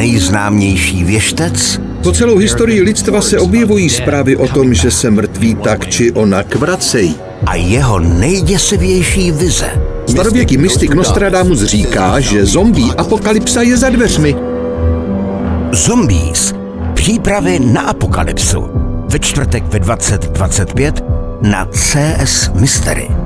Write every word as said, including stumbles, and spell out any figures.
nejznámější věštec? Po celou historii lidstva se objevují zprávy o tom, že se mrtví tak či onak vracejí. A jeho nejděsivější vize? Starověký mystik Nostradamus říká, že zombie apokalypsa je za dveřmi. Zombies. Přípravy na apokalypsu. Ve čtvrtek ve dvacet dvacet pět na C S Mystery.